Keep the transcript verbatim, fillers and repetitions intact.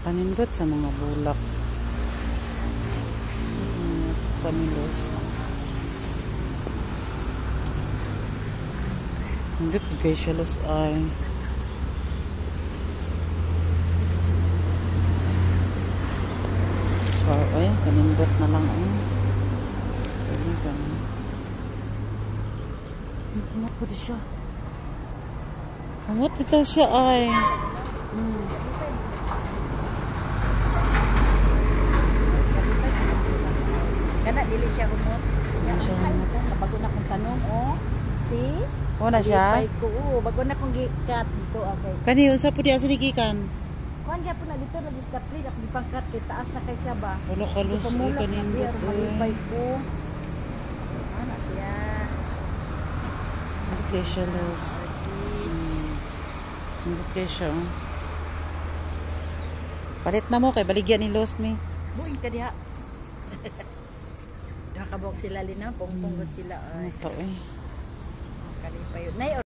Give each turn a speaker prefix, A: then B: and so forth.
A: Panindot sa mga bulak. Hmm, panilos. Nindot ko guys siya los ay. Oh, ay, panindot na lang ay. Pwede ka na. Ano po di siya? Amot ito siya ay. Hmm.
B: Kana dili siya humot.
A: Dili siya humot.
B: Bago na kong tanong, oh. See?
A: O na siya?
B: Ko, oh, bago na kong gikat dito, okay.
A: Kani unsa po di asa nigikan?
B: Kuan gyud na dito lagi sa plate ak gipangkat kay taas na kay siya ba.
A: Wala kalos ay kanindot ay.
B: Malipay ko. Ana siya.
A: Hindi kaya siya los. Hindi kaya siya. Oh. Palit na mo kay baligyan ni los ni.
B: Buing ka diha. Nakabok sila lina, pongpong sila ay.
A: Ito eh.
B: Kalipay. Nay